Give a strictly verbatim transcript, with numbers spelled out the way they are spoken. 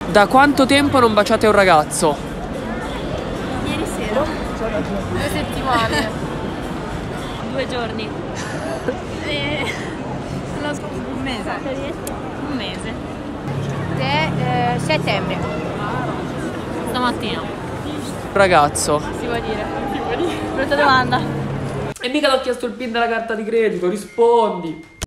Da quanto tempo non baciate un ragazzo? Ieri sera. Due settimane. Due giorni. E... un mese. Un mese. Te, eh, settembre. Stamattina. Ragazzo. Si può dire. Si può dire. Brutta domanda. E mica ti ho chiesto il pin della carta di credito, rispondi.